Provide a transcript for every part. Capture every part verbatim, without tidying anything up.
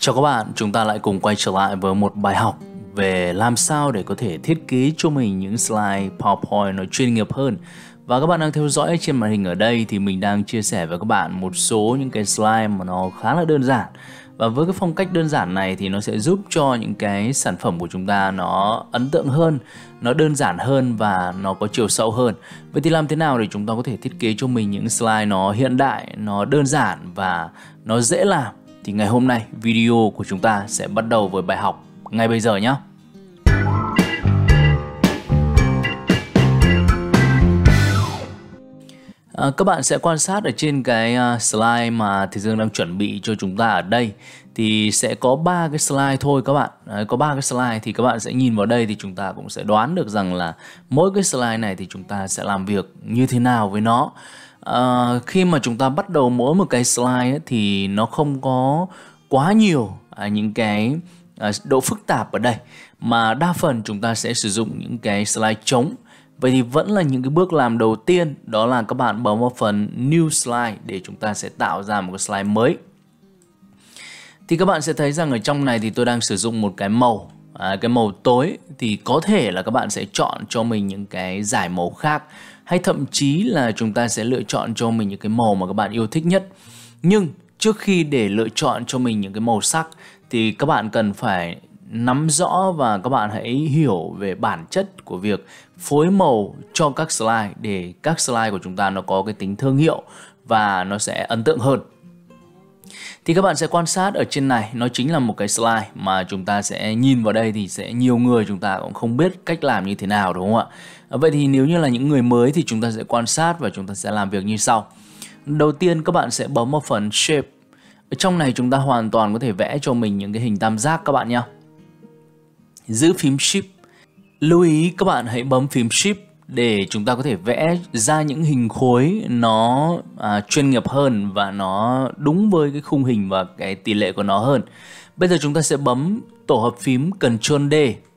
Chào các bạn, chúng ta lại cùng quay trở lại với một bài học về làm sao để có thể thiết kế cho mình những slide PowerPoint nó chuyên nghiệp hơn. Và các bạn đang theo dõi trên màn hình ở đây thì mình đang chia sẻ với các bạn một số những cái slide mà nó khá là đơn giản. Và với cái phong cách đơn giản này thì nó sẽ giúp cho những cái sản phẩm của chúng ta nó ấn tượng hơn, nó đơn giản hơn và nó có chiều sâu hơn. Vậy thì làm thế nào để chúng ta có thể thiết kế cho mình những slide nó hiện đại, nó đơn giản và nó dễ làm? Thì ngày hôm nay video của chúng ta sẽ bắt đầu với bài học ngay bây giờ nhé. À, các bạn sẽ quan sát ở trên cái uh, slide mà Thầy Dương đang chuẩn bị cho chúng ta ở đây thì sẽ có ba cái slide thôi các bạn. Đấy, có ba cái slide thì các bạn sẽ nhìn vào đây thì chúng ta cũng sẽ đoán được rằng là mỗi cái slide này thì chúng ta sẽ làm việc như thế nào với nó. À, khi mà chúng ta bắt đầu mỗi một cái slide ấy, thì nó không có quá nhiều à, những cái à, độ phức tạp ở đây, mà đa phần chúng ta sẽ sử dụng những cái slide trống. Vậy thì vẫn là những cái bước làm đầu tiên, đó là các bạn bấm vào phần New Slide để chúng ta sẽ tạo ra một cái slide mới. Thì các bạn sẽ thấy rằng ở trong này thì tôi đang sử dụng một cái màu, à, cái màu tối. Thì có thể là các bạn sẽ chọn cho mình những cái dải màu khác, hay thậm chí là chúng ta sẽ lựa chọn cho mình những cái màu mà các bạn yêu thích nhất. Nhưng trước khi để lựa chọn cho mình những cái màu sắc thì các bạn cần phải nắm rõ và các bạn hãy hiểu về bản chất của việc phối màu cho các slide để các slide của chúng ta nó có cái tính thương hiệu và nó sẽ ấn tượng hơn. Thì các bạn sẽ quan sát ở trên này, nó chính là một cái slide mà chúng ta sẽ nhìn vào đây thì sẽ nhiều người chúng ta cũng không biết cách làm như thế nào, đúng không ạ? Vậy thì nếu như là những người mới thì chúng ta sẽ quan sát và chúng ta sẽ làm việc như sau. Đầu tiên các bạn sẽ bấm vào phần Shape. Ở trong này chúng ta hoàn toàn có thể vẽ cho mình những cái hình tam giác các bạn nhé. Giữ phím Shift. Lưu ý các bạn hãy bấm phím Shift để chúng ta có thể vẽ ra những hình khối nó à, chuyên nghiệp hơn và nó đúng với cái khung hình và cái tỷ lệ của nó hơn. Bây giờ chúng ta sẽ bấm tổ hợp phím Ctrl D.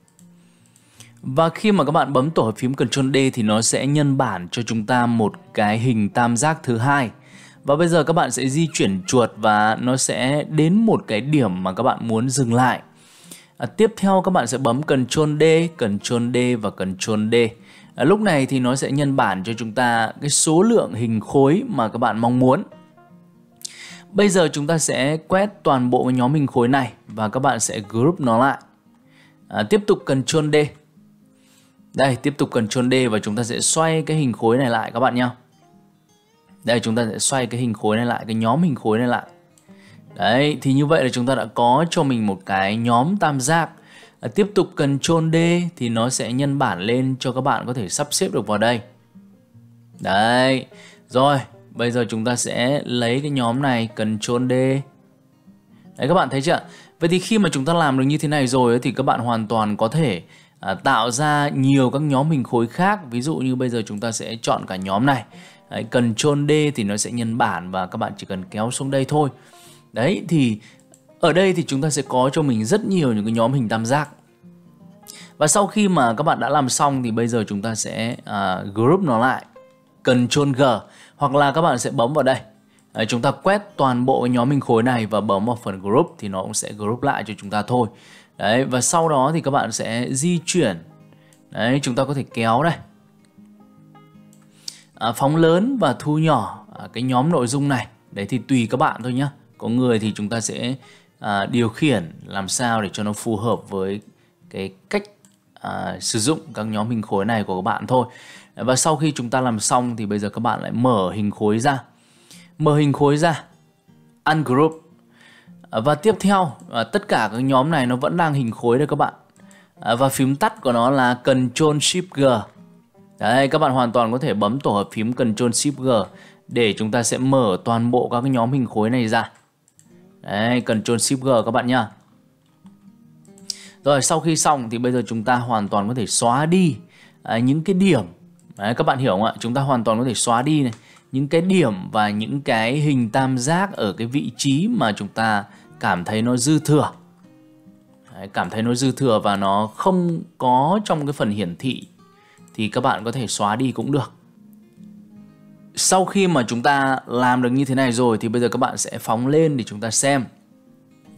Và khi mà các bạn bấm tổ hợp phím Ctrl D thì nó sẽ nhân bản cho chúng ta một cái hình tam giác thứ hai. Và bây giờ các bạn sẽ di chuyển chuột và nó sẽ đến một cái điểm mà các bạn muốn dừng lại. À, tiếp theo các bạn sẽ bấm Ctrl D, Ctrl D và Ctrl D. À, lúc này thì nó sẽ nhân bản cho chúng ta cái số lượng hình khối mà các bạn mong muốn. Bây giờ chúng ta sẽ quét toàn bộ cái nhóm hình khối này và các bạn sẽ group nó lại. À, tiếp tục Ctrl D. Đây, tiếp tục Ctrl D và chúng ta sẽ xoay cái hình khối này lại các bạn nhé. Đây, chúng ta sẽ xoay cái hình khối này lại, cái nhóm hình khối này lại. Đấy, thì như vậy là chúng ta đã có cho mình một cái nhóm tam giác. À, tiếp tục Ctrl D thì nó sẽ nhân bản lên cho các bạn có thể sắp xếp được vào đây. Đấy, rồi, bây giờ chúng ta sẽ lấy cái nhóm này, Ctrl D. Đấy, các bạn thấy chưa? Vậy thì khi mà chúng ta làm được như thế này rồi thì các bạn hoàn toàn có thể à, tạo ra nhiều các nhóm hình khối khác. Ví dụ như bây giờ chúng ta sẽ chọn cả nhóm này. Đấy, Ctrl D thì nó sẽ nhân bản và các bạn chỉ cần kéo xuống đây thôi. Đấy, thì ở đây thì chúng ta sẽ có cho mình rất nhiều những cái nhóm hình tam giác. Và sau khi mà các bạn đã làm xong thì bây giờ chúng ta sẽ uh, group nó lại, Ctrl G, hoặc là các bạn sẽ bấm vào đây. Đấy, chúng ta quét toàn bộ cái nhóm hình khối này và bấm vào phần group thì nó cũng sẽ group lại cho chúng ta thôi. Đấy, và sau đó thì các bạn sẽ di chuyển. Đấy, chúng ta có thể kéo đây. À, phóng lớn và thu nhỏ à, cái nhóm nội dung này. Đấy thì tùy các bạn thôi nhé. Có người thì chúng ta sẽ à, điều khiển làm sao để cho nó phù hợp với cái cách à, sử dụng các nhóm hình khối này của các bạn thôi. Và sau khi chúng ta làm xong thì bây giờ các bạn lại mở hình khối ra. Mở hình khối ra, Ungroup. À, và tiếp theo, à, tất cả các nhóm này nó vẫn đang hình khối đây các bạn. À, và phím tắt của nó là Ctrl Shift G. Đấy, các bạn hoàn toàn có thể bấm tổ hợp phím Ctrl Shift G để chúng ta sẽ mở toàn bộ các cái nhóm hình khối này ra. Đấy, Ctrl Shift G các bạn nhá. Rồi, sau khi xong thì bây giờ chúng ta hoàn toàn có thể xóa đi à, những cái điểm. Đấy, các bạn hiểu không ạ? Chúng ta hoàn toàn có thể xóa đi này, những cái điểm và những cái hình tam giác ở cái vị trí mà chúng ta cảm thấy nó dư thừa. Đấy, cảm thấy nó dư thừa và nó không có trong cái phần hiển thị thì các bạn có thể xóa đi cũng được. Sau khi mà chúng ta làm được như thế này rồi thì bây giờ các bạn sẽ phóng lên để chúng ta xem.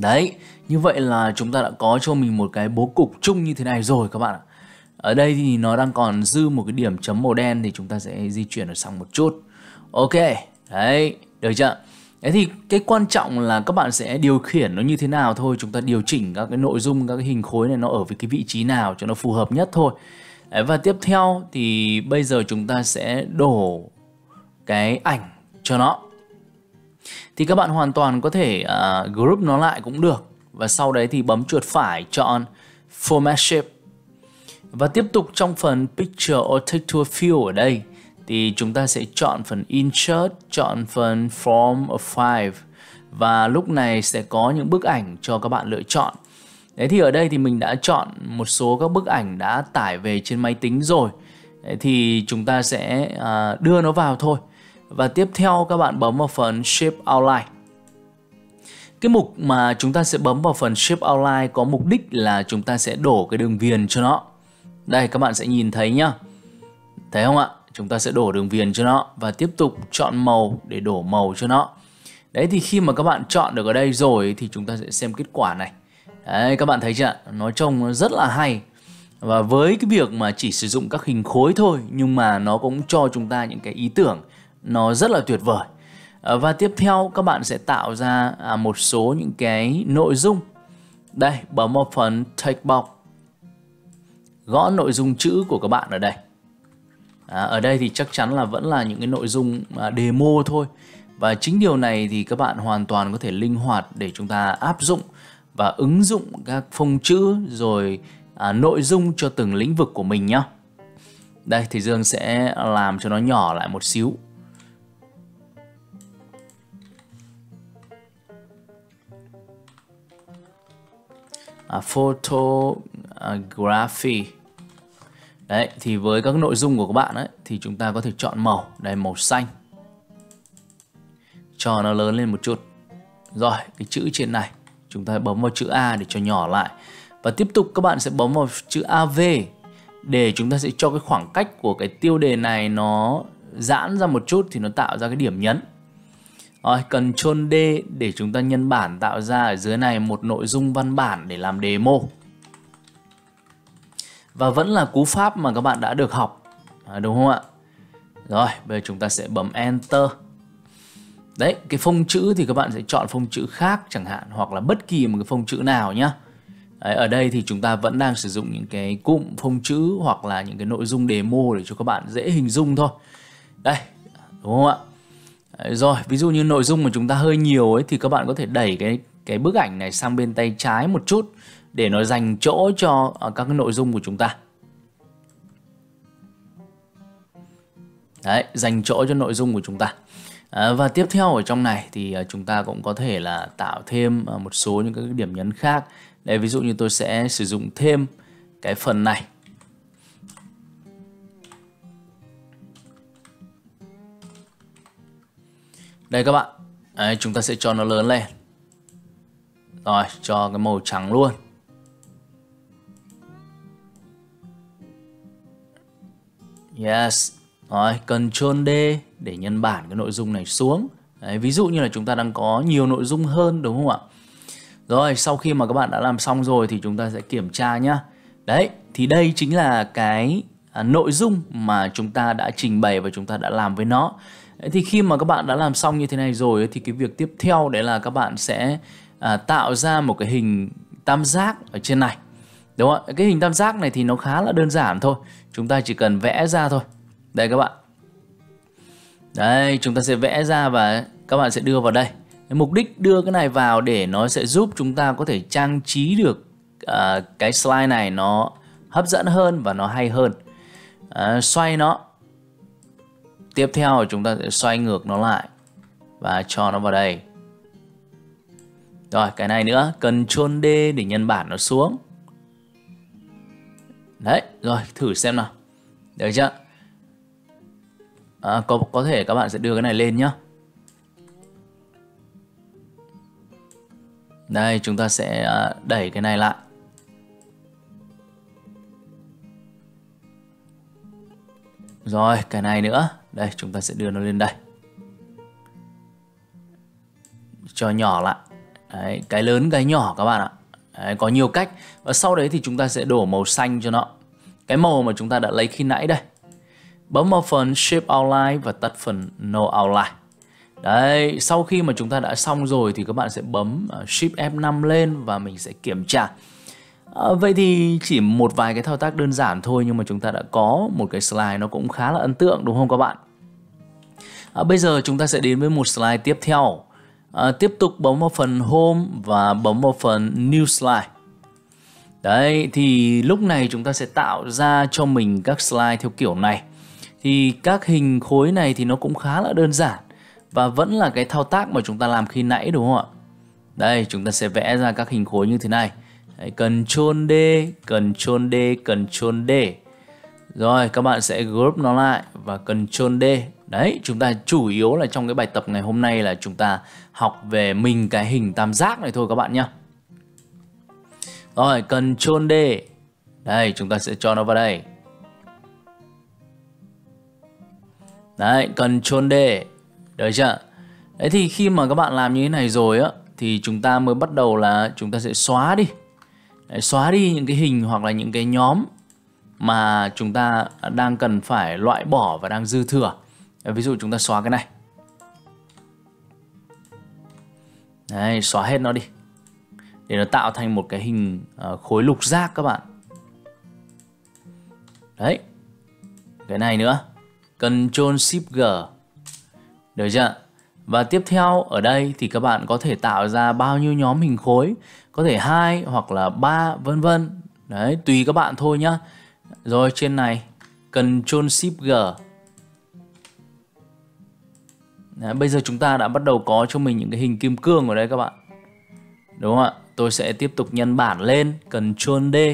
Đấy, như vậy là chúng ta đã có cho mình một cái bố cục chung như thế này rồi các bạn ạ. Ở đây thì nó đang còn dư một cái điểm chấm màu đen thì chúng ta sẽ di chuyển ở sang một chút. Ok, đấy, được chưa? Đấy thì cái quan trọng là các bạn sẽ điều khiển nó như thế nào thôi. Chúng ta điều chỉnh các cái nội dung, các cái hình khối này nó ở với cái vị trí nào cho nó phù hợp nhất thôi. Đấy, và tiếp theo thì bây giờ chúng ta sẽ đổ cái ảnh cho nó. Thì các bạn hoàn toàn có thể uh, group nó lại cũng được. Và sau đấy thì bấm chuột phải chọn Format Shape. Và tiếp tục trong phần Picture or Texture Fill ở đây thì chúng ta sẽ chọn phần Insert, chọn phần From a File. Và lúc này sẽ có những bức ảnh cho các bạn lựa chọn. Đấy thì ở đây thì mình đã chọn một số các bức ảnh đã tải về trên máy tính rồi. Đấy thì chúng ta sẽ uh, đưa nó vào thôi. Và tiếp theo các bạn bấm vào phần Shape Outline. Cái mục mà chúng ta sẽ bấm vào phần Shape Outline có mục đích là chúng ta sẽ đổ cái đường viền cho nó. Đây các bạn sẽ nhìn thấy nhá. Thấy không ạ? Chúng ta sẽ đổ đường viền cho nó và tiếp tục chọn màu để đổ màu cho nó. Đấy thì khi mà các bạn chọn được ở đây rồi thì chúng ta sẽ xem kết quả này. Đấy các bạn thấy chưa? Nó trông rất là hay. Và với cái việc mà chỉ sử dụng các hình khối thôi nhưng mà nó cũng cho chúng ta những cái ý tưởng nó rất là tuyệt vời. Và tiếp theo các bạn sẽ tạo ra một số những cái nội dung. Đây, bấm vào phần Text Box. Gõ nội dung chữ của các bạn ở đây. À, ở đây thì chắc chắn là vẫn là những cái nội dung demo thôi. Và chính điều này thì các bạn hoàn toàn có thể linh hoạt để chúng ta áp dụng và ứng dụng các phông chữ rồi à, nội dung cho từng lĩnh vực của mình nhé. Đây thì Dương sẽ làm cho nó nhỏ lại một xíu. À, photography. Đấy thì với các nội dung của các bạn ấy thì chúng ta có thể chọn màu. Đây màu xanh. Cho nó lớn lên một chút. Rồi cái chữ trên này chúng ta bấm vào chữ A để cho nhỏ lại. Và tiếp tục các bạn sẽ bấm vào chữ a vê để chúng ta sẽ cho cái khoảng cách của cái tiêu đề này nó giãn ra một chút thì nó tạo ra cái điểm nhấn. Rồi, Ctrl D để chúng ta nhân bản tạo ra ở dưới này một nội dung văn bản để làm demo. Và vẫn là cú pháp mà các bạn đã được học, à, đúng không ạ? Rồi, bây giờ chúng ta sẽ bấm Enter. Đấy, cái phông chữ thì các bạn sẽ chọn phông chữ khác chẳng hạn, hoặc là bất kỳ một cái phông chữ nào nhá. Đấy, ở đây thì chúng ta vẫn đang sử dụng những cái cụm phông chữ hoặc là những cái nội dung demo để cho các bạn dễ hình dung thôi. Đây, đúng không ạ? Đấy, rồi, ví dụ như nội dung mà chúng ta hơi nhiều ấy thì các bạn có thể đẩy cái cái bức ảnh này sang bên tay trái một chút để nó dành chỗ cho các cái nội dung của chúng ta. Đấy, dành chỗ cho nội dung của chúng ta. À, và tiếp theo ở trong này thì chúng ta cũng có thể là tạo thêm một số những cái điểm nhấn khác. Đây, ví dụ như tôi sẽ sử dụng thêm cái phần này. Đây các bạn, đấy, chúng ta sẽ cho nó lớn lên. Rồi, cho cái màu trắng luôn. Yes. Rồi, Ctrl D để nhân bản cái nội dung này xuống. Đấy, ví dụ như là chúng ta đang có nhiều nội dung hơn, đúng không ạ? Rồi, sau khi mà các bạn đã làm xong rồi thì chúng ta sẽ kiểm tra nhá. Đấy, thì đây chính là cái à, nội dung mà chúng ta đã trình bày và chúng ta đã làm với nó. Đấy, thì khi mà các bạn đã làm xong như thế này rồi thì cái việc tiếp theo đấy là các bạn sẽ à, tạo ra một cái hình tam giác ở trên này. Đúng không ạ? Cái hình tam giác này thì nó khá là đơn giản thôi. Chúng ta chỉ cần vẽ ra thôi. Đây các bạn. Đây, chúng ta sẽ vẽ ra và các bạn sẽ đưa vào đây. Mục đích đưa cái này vào để nó sẽ giúp chúng ta có thể trang trí được uh, cái slide này nó hấp dẫn hơn và nó hay hơn. Uh, xoay nó. Tiếp theo chúng ta sẽ xoay ngược nó lại và cho nó vào đây. Rồi, cái này nữa, Ctrl D để nhân bản nó xuống. Đấy, rồi thử xem nào. Được chưa? À, có, có thể các bạn sẽ đưa cái này lên nhé. Đây, chúng ta sẽ đẩy cái này lại. Rồi, cái này nữa. Đây, chúng ta sẽ đưa nó lên đây. Cho nhỏ lại. Đấy, cái lớn cái nhỏ các bạn ạ. Đấy, có nhiều cách. Và sau đấy thì chúng ta sẽ đổ màu xanh cho nó. Cái màu mà chúng ta đã lấy khi nãy đây. Bấm vào phần Shape Outline và tắt phần No Outline. Đấy, sau khi mà chúng ta đã xong rồi thì các bạn sẽ bấm Shift F năm lên và mình sẽ kiểm tra. À, vậy thì chỉ một vài cái thao tác đơn giản thôi nhưng mà chúng ta đã có một cái slide nó cũng khá là ấn tượng đúng không các bạn? À, bây giờ chúng ta sẽ đến với một slide tiếp theo. À, tiếp tục bấm vào phần Home và bấm vào phần New Slide. Đấy, thì lúc này chúng ta sẽ tạo ra cho mình các slide theo kiểu này. Thì các hình khối này thì nó cũng khá là đơn giản và vẫn là cái thao tác mà chúng ta làm khi nãy đúng không ạ? Đây, chúng ta sẽ vẽ ra các hình khối như thế này. Đấy, Ctrl D, Ctrl D, Ctrl D. Rồi, các bạn sẽ group nó lại và Ctrl D. Đấy, chúng ta chủ yếu là trong cái bài tập ngày hôm nay là chúng ta học về mình cái hình tam giác này thôi các bạn nhé. Rồi, Ctrl D. Đây, chúng ta sẽ cho nó vào đây. Đấy, Ctrl D. Được chưa? Đấy thì khi mà các bạn làm như thế này rồi á thì chúng ta mới bắt đầu là chúng ta sẽ xóa đi. Đấy, xóa đi những cái hình hoặc là những cái nhóm mà chúng ta đang cần phải loại bỏ và đang dư thừa. Đấy, ví dụ chúng ta xóa cái này. Đấy, xóa hết nó đi. Để nó tạo thành một cái hình uh, khối lục giác các bạn. Đấy. Cái này nữa. Ctrl Shift G. Được chưa? Và tiếp theo ở đây thì các bạn có thể tạo ra bao nhiêu nhóm hình khối, có thể hai hoặc là ba vân vân. Đấy, tùy các bạn thôi nhá. Rồi trên này Ctrl Shift G. Đấy, bây giờ chúng ta đã bắt đầu có cho mình những cái hình kim cương ở đây các bạn. Đúng không ạ? Tôi sẽ tiếp tục nhân bản lên, Ctrl D.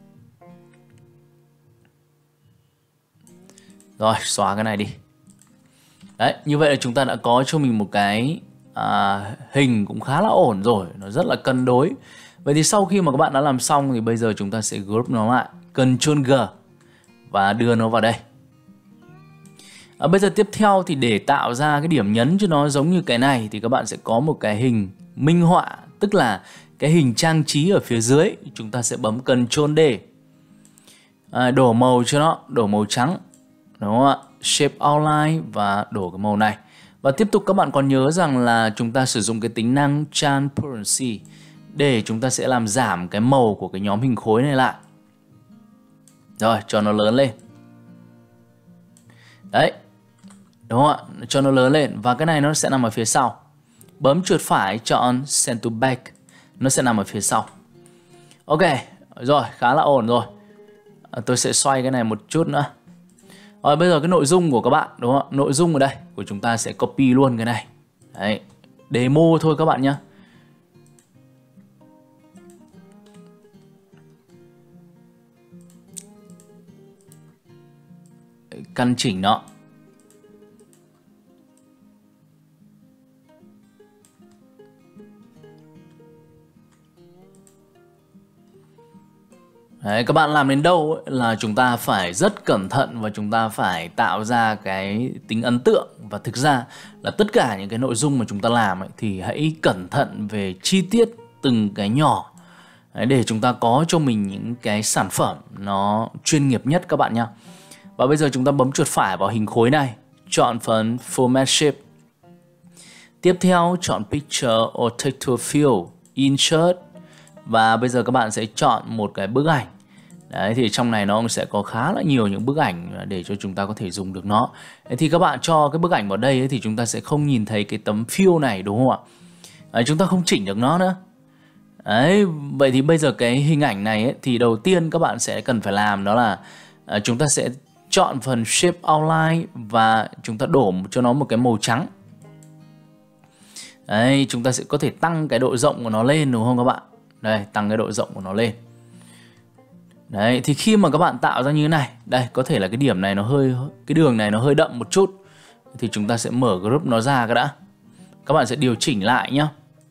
Rồi, xóa cái này đi. Đấy, như vậy là chúng ta đã có cho mình một cái à, hình cũng khá là ổn rồi, nó rất là cân đối. Vậy thì sau khi mà các bạn đã làm xong thì bây giờ chúng ta sẽ group nó lại, Ctrl G và đưa nó vào đây. À, bây giờ tiếp theo thì để tạo ra cái điểm nhấn cho nó giống như cái này thì các bạn sẽ có một cái hình minh họa, tức là cái hình trang trí ở phía dưới. Chúng ta sẽ bấm Ctrl D. À, đổ màu cho nó, đổ màu trắng. Đúng không ạ? Shape Outline và đổ cái màu này. Và tiếp tục các bạn còn nhớ rằng là chúng ta sử dụng cái tính năng Transparency để chúng ta sẽ làm giảm cái màu của cái nhóm hình khối này lại. Rồi, cho nó lớn lên. Đấy. Đúng không ạ? Cho nó lớn lên. Và cái này nó sẽ nằm ở phía sau. Bấm chuột phải chọn Send to Back. Nó sẽ nằm ở phía sau. Ok. Rồi, khá là ổn rồi. à, Tôi sẽ xoay cái này một chút nữa. Rồi bây giờ cái nội dung của các bạn, đúng không? Nội dung ở đây của chúng ta sẽ copy luôn cái này. Đấy, demo thôi các bạn nhé. Căn chỉnh nó. Đấy, các bạn làm đến đâu ấy, là chúng ta phải rất cẩn thận và chúng ta phải tạo ra cái tính ấn tượng. Và thực ra là tất cả những cái nội dung mà chúng ta làm ấy, thì hãy cẩn thận về chi tiết từng cái nhỏ. Đấy, để chúng ta có cho mình những cái sản phẩm nó chuyên nghiệp nhất các bạn nhé. Và bây giờ chúng ta bấm chuột phải vào hình khối này, chọn phần Format Shape. Tiếp theo chọn Picture or Texture Field, Insert. Và bây giờ các bạn sẽ chọn một cái bức ảnh. Đấy, thì trong này nó sẽ có khá là nhiều những bức ảnh để cho chúng ta có thể dùng được nó. Đấy, thì các bạn cho cái bức ảnh vào đây ấy, thì chúng ta sẽ không nhìn thấy cái tấm fill này đúng không ạ? Đấy, chúng ta không chỉnh được nó nữa. Đấy, vậy thì bây giờ cái hình ảnh này ấy, thì đầu tiên các bạn sẽ cần phải làm đó là uh, chúng ta sẽ chọn phần Shape Outline và chúng ta đổ cho nó một cái màu trắng. Đấy, chúng ta sẽ có thể tăng cái độ rộng của nó lên đúng không các bạn? Đây, tăng cái độ rộng của nó lên. Đấy, thì khi mà các bạn tạo ra như thế này, đây, có thể là cái điểm này nó hơi, cái đường này nó hơi đậm một chút. Thì chúng ta sẽ mở group nó ra cái đã. Các bạn sẽ điều chỉnh lại nhá.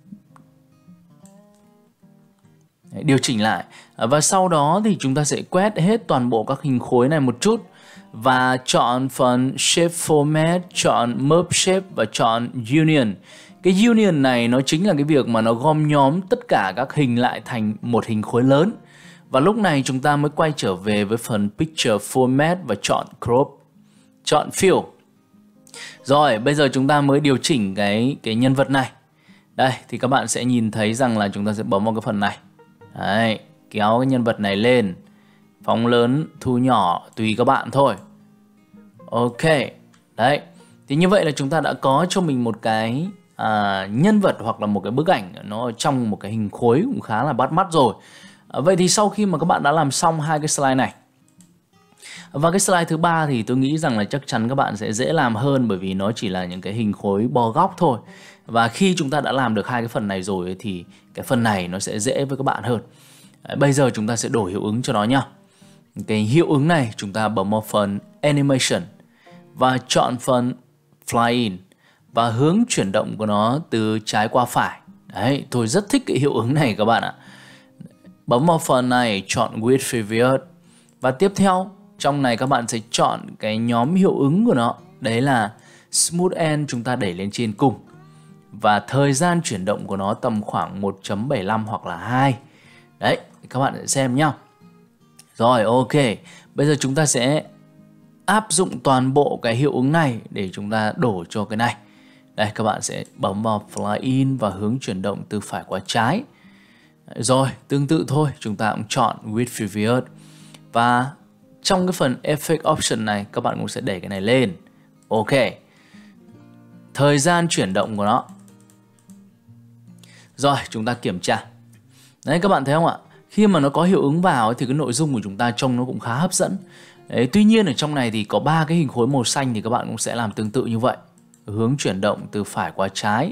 Đấy, điều chỉnh lại. Và sau đó thì chúng ta sẽ quét hết toàn bộ các hình khối này một chút. Và chọn phần Shape Format, chọn Merge Shape và chọn Union. Cái union này nó chính là cái việc mà nó gom nhóm tất cả các hình lại thành một hình khối lớn. Và lúc này chúng ta mới quay trở về với phần Picture Format và chọn Crop, chọn Fill. Rồi, bây giờ chúng ta mới điều chỉnh cái, cái nhân vật này. Đây, thì các bạn sẽ nhìn thấy rằng là chúng ta sẽ bấm vào cái phần này. Đấy, kéo cái nhân vật này lên, phóng lớn, thu nhỏ, tùy các bạn thôi. Ok, đấy. Thì như vậy là chúng ta đã có cho mình một cái à, nhân vật hoặc là một cái bức ảnh nó trong một cái hình khối cũng khá là bắt mắt rồi. à, Vậy thì sau khi mà các bạn đã làm xong hai cái slide này, và cái slide thứ ba thì tôi nghĩ rằng là chắc chắn các bạn sẽ dễ làm hơn, bởi vì nó chỉ là những cái hình khối bo góc thôi. Và khi chúng ta đã làm được hai cái phần này rồi thì cái phần này nó sẽ dễ với các bạn hơn. Đấy, bây giờ chúng ta sẽ đổi hiệu ứng cho nó nhá. Cái hiệu ứng này chúng ta bấm vào phần Animation và chọn phần Fly In và hướng chuyển động của nó từ trái qua phải. Đấy, tôi rất thích cái hiệu ứng này các bạn ạ. Bấm vào phần này, chọn With Previous. Và tiếp theo, trong này các bạn sẽ chọn cái nhóm hiệu ứng của nó. Đấy là Smooth End, chúng ta đẩy lên trên cùng. Và thời gian chuyển động của nó tầm khoảng một chấm bảy lăm hoặc là hai. Đấy, các bạn sẽ xem nhá. Rồi, ok. Bây giờ chúng ta sẽ áp dụng toàn bộ cái hiệu ứng này để chúng ta đổ cho cái này. Đây, các bạn sẽ bấm vào Fly In và hướng chuyển động từ phải qua trái. Rồi, tương tự thôi, chúng ta cũng chọn With Previous. Và trong cái phần Effect Option này, các bạn cũng sẽ đẩy cái này lên. Ok. Thời gian chuyển động của nó. Rồi, chúng ta kiểm tra. Đấy, các bạn thấy không ạ? Khi mà nó có hiệu ứng vào thì cái nội dung của chúng ta trông nó cũng khá hấp dẫn. Đấy, tuy nhiên ở trong này thì có ba cái hình khối màu xanh thì các bạn cũng sẽ làm tương tự như vậy. Hướng chuyển động từ phải qua trái.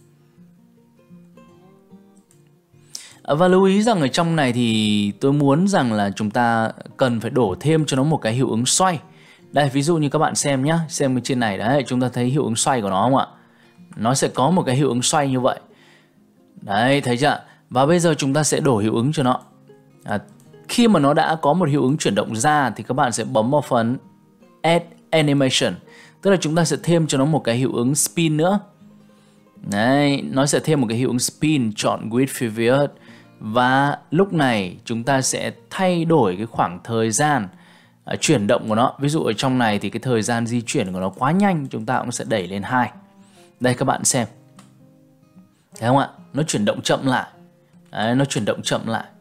Và lưu ý rằng ở trong này thì tôi muốn rằng là chúng ta cần phải đổ thêm cho nó một cái hiệu ứng xoay. Đây, ví dụ như các bạn xem nhá, xem bên trên này đấy, chúng ta thấy hiệu ứng xoay của nó không ạ? Nó sẽ có một cái hiệu ứng xoay như vậy. Đấy, thấy chưa? Và bây giờ chúng ta sẽ đổ hiệu ứng cho nó. À, khi mà nó đã có một hiệu ứng chuyển động ra thì các bạn sẽ bấm vào phần Add Animation. Tức là chúng ta sẽ thêm cho nó một cái hiệu ứng spin nữa. Đấy, nó sẽ thêm một cái hiệu ứng spin, chọn With Previous. Và lúc này chúng ta sẽ thay đổi cái khoảng thời gian uh, chuyển động của nó. Ví dụ ở trong này thì cái thời gian di chuyển của nó quá nhanh, chúng ta cũng sẽ đẩy lên hai. Đây các bạn xem. Thấy không ạ? Nó chuyển động chậm lại. Đấy, nó chuyển động chậm lại.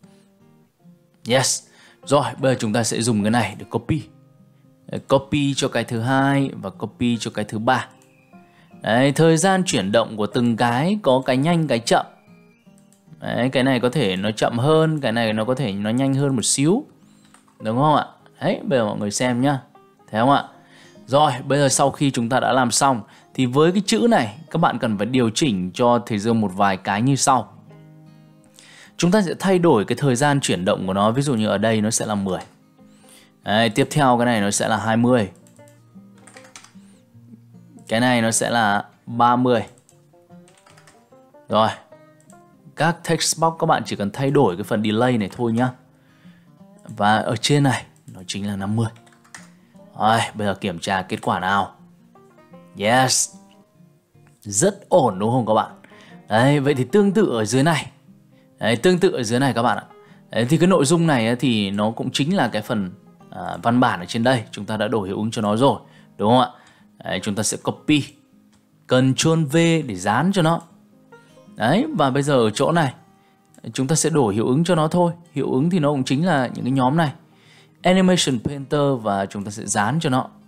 Yes. Rồi, bây giờ chúng ta sẽ dùng cái này để copy. Đấy, copy cho cái thứ hai và copy cho cái thứ ba. Đấy, thời gian chuyển động của từng cái có cái nhanh cái chậm. Đấy, cái này có thể nó chậm hơn, cái này nó có thể nó nhanh hơn một xíu. Đúng không ạ? Đấy, bây giờ mọi người xem nhá. Thấy không ạ? Rồi, bây giờ sau khi chúng ta đã làm xong thì với cái chữ này các bạn cần phải điều chỉnh cho thầy Dương một vài cái như sau. Chúng ta sẽ thay đổi cái thời gian chuyển động của nó. Ví dụ như ở đây nó sẽ là mười. Đấy, tiếp theo cái này nó sẽ là hai mươi. Cái này nó sẽ là ba mươi. Rồi. Các text box các bạn chỉ cần thay đổi cái phần delay này thôi nhá. Và ở trên này nó chính là năm mươi. Rồi, bây giờ kiểm tra kết quả nào. Yes. Rất ổn đúng không các bạn? Đấy, vậy thì tương tự ở dưới này. Đấy, tương tự ở dưới này các bạn ạ. Đấy, thì cái nội dung này thì nó cũng chính là cái phần à, văn bản ở trên đây. Chúng ta đã đổi hiệu ứng cho nó rồi. Đúng không ạ? Đấy, chúng ta sẽ copy. Ctrl V để dán cho nó. Đấy, và bây giờ ở chỗ này chúng ta sẽ đổi hiệu ứng cho nó thôi. Hiệu ứng thì nó cũng chính là những cái nhóm này. Animation Painter và chúng ta sẽ dán cho nó.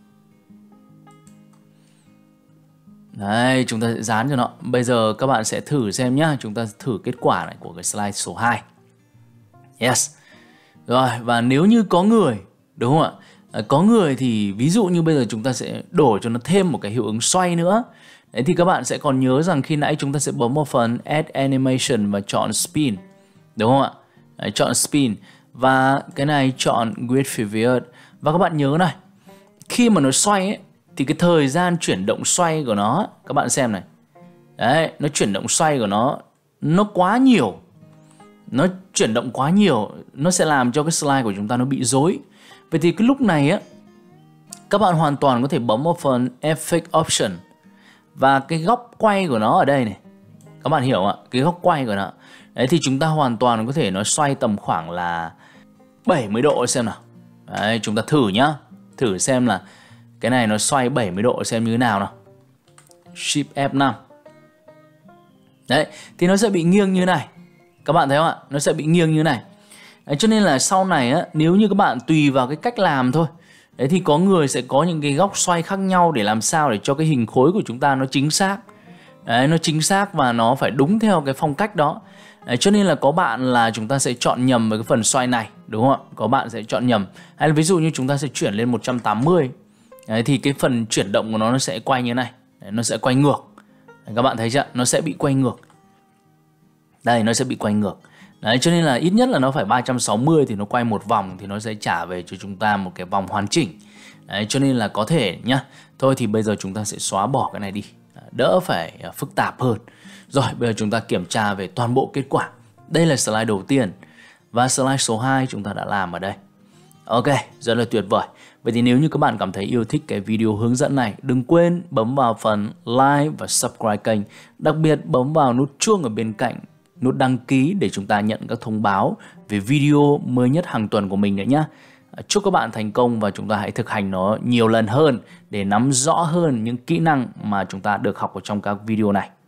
Đấy, chúng ta sẽ dán cho nó. Bây giờ các bạn sẽ thử xem nhá. Chúng ta thử kết quả này của cái slide số hai. Yes. Rồi, và nếu như có người, đúng không ạ? À, có người thì ví dụ như bây giờ chúng ta sẽ đổ cho nó thêm một cái hiệu ứng xoay nữa. Đấy, thì các bạn sẽ còn nhớ rằng khi nãy chúng ta sẽ bấm vào phần Add Animation và chọn Spin. Đúng không ạ? Đấy, chọn Spin. Và cái này chọn With Previous. Và các bạn nhớ này, khi mà nó xoay ấy, thì cái thời gian chuyển động xoay của nó, các bạn xem này. Đấy, nó chuyển động xoay của nó, nó quá nhiều. Nó chuyển động quá nhiều, nó sẽ làm cho cái slide của chúng ta nó bị rối. Vậy thì cái lúc này á, các bạn hoàn toàn có thể bấm vào phần Effect Option Và cái góc quay của nó ở đây này, các bạn hiểu không ạ? Cái góc quay của nó. Đấy thì chúng ta hoàn toàn có thể nó xoay tầm khoảng là bảy mươi độ xem nào. Đấy, chúng ta thử nhá. Thử xem là cái này nó xoay bảy mươi độ xem như thế nào nào. Shift F năm. Đấy, thì nó sẽ bị nghiêng như này. Các bạn thấy không ạ? Nó sẽ bị nghiêng như này. Đấy, cho nên là sau này á, nếu như các bạn tùy vào cái cách làm thôi. Đấy thì có người sẽ có những cái góc xoay khác nhau để làm sao để cho cái hình khối của chúng ta nó chính xác. Đấy, nó chính xác và nó phải đúng theo cái phong cách đó. Đấy, cho nên là có bạn là chúng ta sẽ chọn nhầm với cái phần xoay này, đúng không ạ? Có bạn sẽ chọn nhầm. Hay là ví dụ như chúng ta sẽ chuyển lên một trăm tám mươi. Đấy, thì cái phần chuyển động của nó nó sẽ quay như này. Đấy, nó sẽ quay ngược. Đấy, các bạn thấy chưa? Nó sẽ bị quay ngược. Đây, nó sẽ bị quay ngược. Đấy, cho nên là ít nhất là nó phải ba trăm sáu mươi thì nó quay một vòng thì nó sẽ trả về cho chúng ta một cái vòng hoàn chỉnh. Đấy, cho nên là có thể nhá. Thôi thì bây giờ chúng ta sẽ xóa bỏ cái này đi, đỡ phải phức tạp hơn. Rồi, bây giờ chúng ta kiểm tra về toàn bộ kết quả. Đây là slide đầu tiên. Và slide số hai chúng ta đã làm ở đây. Ok, rất là tuyệt vời. Vậy thì nếu như các bạn cảm thấy yêu thích cái video hướng dẫn này, đừng quên bấm vào phần like và subscribe kênh. Đặc biệt bấm vào nút chuông ở bên cạnh, nút đăng ký để chúng ta nhận các thông báo về video mới nhất hàng tuần của mình nữa nhé. Chúc các bạn thành công và chúng ta hãy thực hành nó nhiều lần hơn để nắm rõ hơn những kỹ năng mà chúng ta được học ở trong các video này.